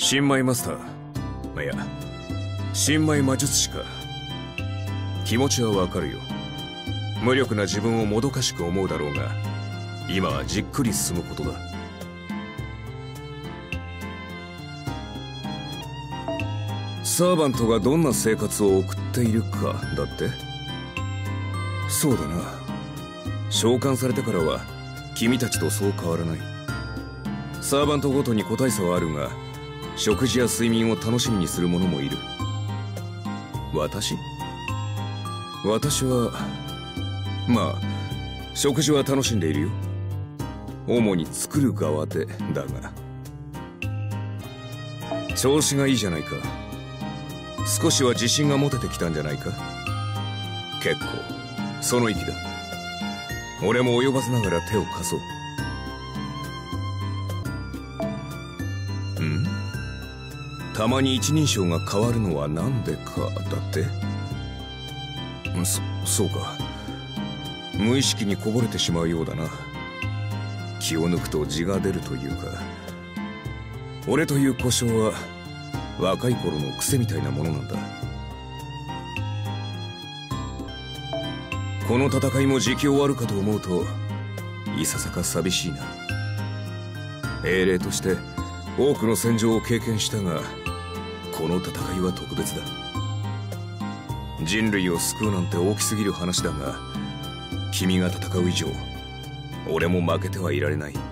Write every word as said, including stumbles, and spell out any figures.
新米マスター、いや新米魔術師か。気持ちはわかるよ。無力な自分をもどかしく思うだろうが、今はじっくり進むことだ。サーバントがどんな生活を送っているかだって。そうだな。召喚されてからは君たちとそう変わらない。サーバントごとに個体差はあるが、食事や睡眠を楽しみにする者もいる。私私はまあ食事は楽しんでいるよ。主に作る側でだが。調子がいいじゃないか。少しは自信が持ててきたんじゃないか。結構その意気だ。俺も及ばずながら手を貸そう。ん？たまに一人称が変わるのはなんでかだって。そ、そうか。無意識にこぼれてしまうようだな。気を抜くと字が出るというか。俺という故障は若い頃の癖みたいなものなんだ。この戦いも時期終わるかと思うといささか寂しいな。英霊として多くの戦場を経験したが、この戦いは特別だ。人類を救うなんて大きすぎる話だが、君が戦う以上俺も負けてはいられない。